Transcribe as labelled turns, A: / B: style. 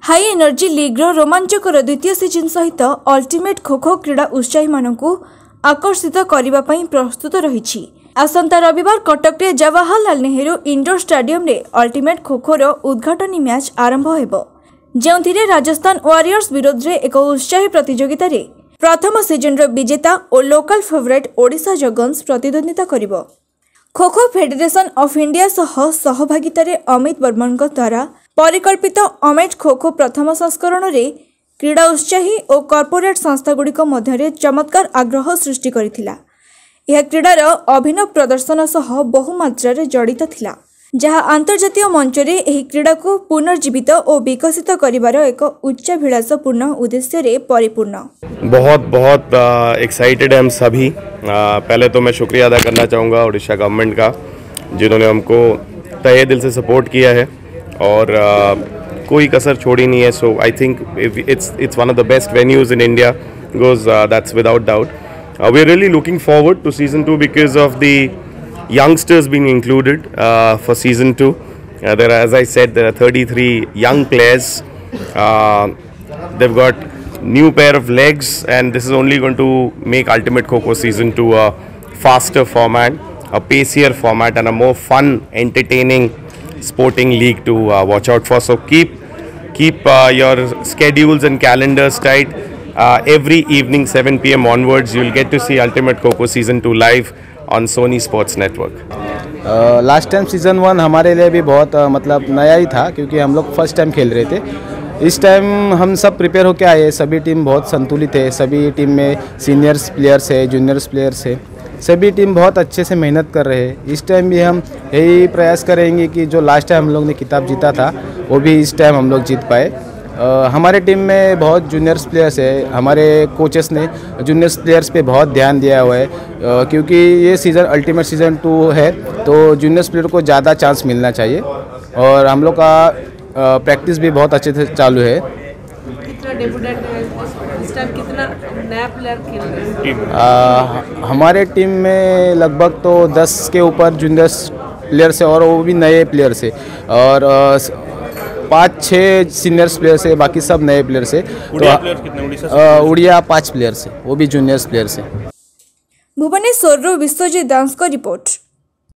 A: High energy लीग्र रोमांचकर द्वितीय season सहित ultimate kho kho क्रीड़ा उत्साही मानू आकर्षित करने प्रस्तुत रही। आसंता रविवार कटक रे जवाहरलाल नेहरू इंडोर स्टेडियम रे अल्टीमेट खो खोर उद्घाटनी मैच आरंभ होबो, जेउथिरे राजस्थान वारियर्स विरोध रे एक उत्साही प्रतियोगिता रे प्रथम सीजन रो विजेता और लोकल फेवरेट ओडिशा जगन्स प्रतिद्वंदिता करिवो। Kho kho federation of India सहभागिता रे अमित बर्मन द्वारा परिकल्पित अमेट खो खो प्रथम संस्करण रे क्रीड़ा उत्साही और कॉर्पोरेट संस्थागुड़िक मध्य चमत्कार आग्रह सृष्टि करथिला। यह क्रीडार अभिनव प्रदर्शन सह बहुमात्रा रे जड़ित थिला, जहाँ अंतर्जातीय मंच रे एही क्रीड़ा को पुनर्जीवित और विकसित करिवार एक उच्चाभिलाषपूर्ण उद्देश्य रे परिपूर्ण।
B: बहुत बहुत एक्साइटेड हैं हम सभी। पहले तो मैं शुक्रिया अदा करना चाहूँगा उड़ीसा गवर्नमेंट का, जिन्होंने हमको तहे दिल से सपोर्ट किया है और कोई कसर छोड़ी नहीं है। So I think it's one of the best venues in India, goes that's without doubt. We're really looking forward to season 2 because of the youngsters being included for season 2. There are, as I said, there are 33 young players. They've got new pair of legs, and this is only going to make Ultimate Kho season 2 a faster format, a pacier format, and a more fun, entertaining sporting league to watch out for. So keep your schedules and calendars tight. Every evening 7 PM onwards you'll get to see Ultimate Kho season 2 live on Sony Sports Network.
C: Last time season 1 हमारे लिए भी बहुत मतलब नया ही था, क्योंकि हम लोग फर्स्ट टाइम खेल रहे थे। इस टाइम हम सब प्रिपेयर होके आए, सभी टीम बहुत संतुलित है। सभी टीम में सीनियर्स प्लेयर्स है, जूनियर्स प्लेयर्स है, सभी टीम बहुत अच्छे से मेहनत कर रहे हैं। इस टाइम भी हम यही प्रयास करेंगे कि जो लास्ट टाइम हम लोग ने खिताब जीता था वो भी इस टाइम हम लोग जीत पाए। हमारे टीम में बहुत जूनियर्स प्लेयर्स है, हमारे कोचेस ने जूनियर्स प्लेयर्स पे बहुत ध्यान दिया हुआ है, क्योंकि ये सीज़न अल्टीमेट सीज़न 2 है तो जूनियर्स प्लेयर को ज़्यादा चांस मिलना चाहिए। और हम लोग का प्रैक्टिस भी बहुत अच्छे से चालू है।
D: कितना डेब्यूटेंट है इस टाइम, कितना नया प्लेयर खेल रहे हैं?
C: हमारे टीम में लगभग तो 10 के ऊपर जूनियर्स प्लेयर्स है और वो भी नए प्लेयर्स है, और 5-6 सीनियर्स प्लेयर्स है, बाकी सब नए प्लेयर्स है। तो उड़िया 5 प्लेयर्स है, वो भी जूनियर्स प्लेयर्स है।
A: भुवनेश्वर विश्वजीत दास का रिपोर्ट।